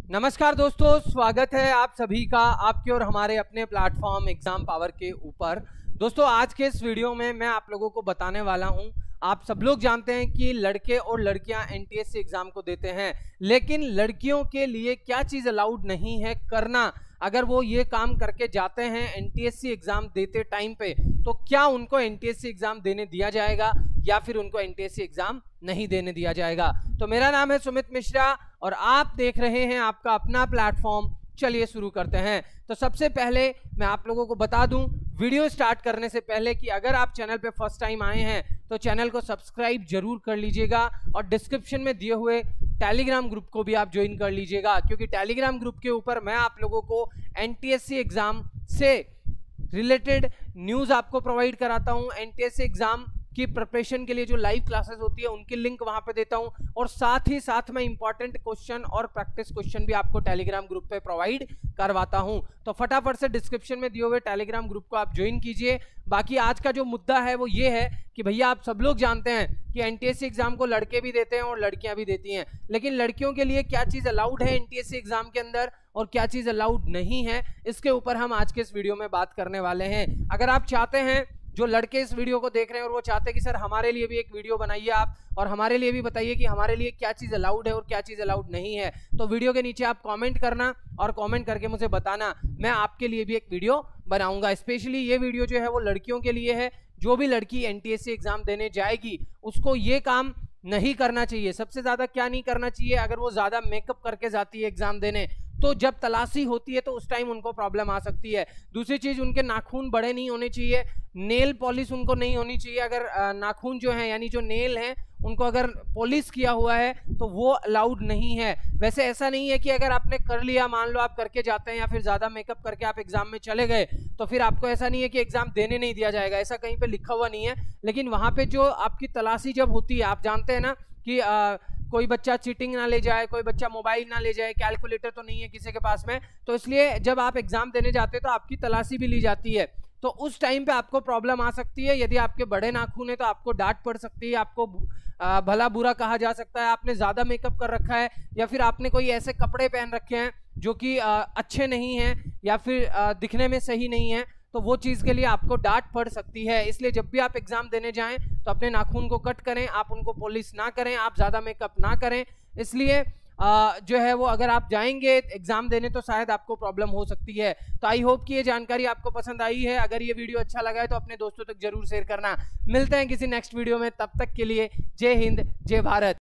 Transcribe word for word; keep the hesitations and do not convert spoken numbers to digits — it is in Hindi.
नमस्कार दोस्तों, स्वागत है आप सभी का आपके और हमारे अपने प्लेटफॉर्म एग्जाम पावर के ऊपर। दोस्तों, आज के इस वीडियो में मैं आप लोगों को बताने वाला हूं, आप सब लोग जानते हैं कि लड़के और लड़कियां एनटीएससी एग्जाम को देते हैं, लेकिन लड़कियों के लिए क्या चीज अलाउड नहीं है करना। अगर वो ये काम करके जाते हैं एनटीएससी एग्जाम देते टाइम पे, तो क्या उनको एनटीएससी एग्जाम देने दिया जाएगा या फिर उनको एनटीएससी एग्जाम नहीं देने दिया जाएगा। तो मेरा नाम है सुमित मिश्रा और आप देख रहे हैं आपका अपना प्लेटफॉर्म। चलिए शुरू करते हैं। तो सबसे पहले मैं आप लोगों को बता दूं, वीडियो स्टार्ट करने से पहले, कि अगर आप चैनल पे फर्स्ट टाइम आए हैं तो चैनल को सब्सक्राइब जरूर कर लीजिएगा और डिस्क्रिप्शन में दिए हुए टेलीग्राम ग्रुप को भी आप ज्वाइन कर लीजिएगा, क्योंकि टेलीग्राम ग्रुप के ऊपर मैं आप लोगों को एनटीएससी एग्जाम से रिलेटेड न्यूज आपको प्रोवाइड कराता हूं। एनटीएससी एग्जाम की प्रिपरेशन के लिए जो लाइव क्लासेस होती है उनकी लिंक वहां पे देता हूं, और साथ ही साथ मैं इंपॉर्टेंट क्वेश्चन और प्रैक्टिस क्वेश्चन भी आपको टेलीग्राम ग्रुप पे प्रोवाइड करवाता हूं। तो फटाफट से डिस्क्रिप्शन में दिए हुए टेलीग्राम ग्रुप को आप ज्वाइन कीजिए। बाकी आज का जो मुद्दा है वो ये है कि भैया आप सब लोग जानते हैं कि एनटीएससी एग्जाम को लड़के भी देते हैं और लड़कियां भी देती हैं, लेकिन लड़कियों के लिए क्या चीज अलाउड है एनटीएससी एग्जाम के अंदर और क्या चीज अलाउड नहीं है, इसके ऊपर हम आज के इस वीडियो में बात करने वाले हैं। अगर आप चाहते हैं, जो लड़के इस वीडियो को देख रहे हैं और वो चाहते हैं कि सर हमारे लिए भी एक वीडियो बनाइए आप, और हमारे लिए भी बताइए कि हमारे लिए क्या चीज़ अलाउड है और क्या चीज़ अलाउड नहीं है, तो वीडियो के नीचे आप कमेंट करना और कमेंट करके मुझे बताना, मैं आपके लिए भी एक वीडियो बनाऊंगा। स्पेशली ये वीडियो जो है वो लड़कियों के लिए है। जो भी लड़की एनटीएससी एग्जाम देने जाएगी उसको ये काम नहीं करना चाहिए। सबसे ज़्यादा क्या नहीं करना चाहिए, अगर वो ज़्यादा मेकअप करके जाती है एग्जाम देने, तो जब तलाशी होती है तो उस टाइम उनको प्रॉब्लम आ सकती है। दूसरी चीज, उनके नाखून बड़े नहीं होने चाहिए, नेल पॉलिश उनको नहीं होनी चाहिए। अगर नाखून जो है यानी जो नेल है उनको अगर पॉलिश किया हुआ है तो वो अलाउड नहीं है। वैसे ऐसा नहीं है कि अगर आपने कर लिया, मान लो आप करके जाते हैं या फिर ज्यादा मेकअप करके आप एग्जाम में चले गए, तो फिर आपको ऐसा नहीं है कि एग्जाम देने नहीं दिया जाएगा, ऐसा कहीं पे लिखा हुआ नहीं है। लेकिन वहां पे जो आपकी तलाशी जब होती है, आप जानते हैं ना कि आ, कोई बच्चा चीटिंग ना ले जाए, कोई बच्चा मोबाइल ना ले जाए, कैलकुलेटर तो नहीं है किसी के पास में, तो इसलिए जब आप एग्जाम देने जाते हैं तो आपकी तलाशी भी ली जाती है। तो उस टाइम पे आपको प्रॉब्लम आ सकती है। यदि आपके बड़े नाखून है तो आपको डांट पड़ सकती है, आपको आ, भला बुरा कहा जा सकता है, आपने ज्यादा मेकअप कर रखा है या फिर आपने कोई ऐसे कपड़े पहन रखे हैं जो कि अच्छे नहीं हैं या फिर आ, दिखने में सही नहीं है, तो वो चीज के लिए आपको डांट पड़ सकती है। इसलिए जब भी आप एग्जाम देने जाएं तो अपने नाखून को कट करें, आप उनको पॉलिश ना करें, आप ज्यादा मेकअप ना करें। इसलिए आ, जो है वो अगर आप जाएंगे एग्जाम देने तो शायद आपको प्रॉब्लम हो सकती है। तो आई होप कि ये जानकारी आपको पसंद आई है। अगर ये वीडियो अच्छा लगा है तो अपने दोस्तों तक जरूर शेयर करना। मिलते हैं किसी नेक्स्ट वीडियो में, तब तक के लिए जय हिंद, जय भारत।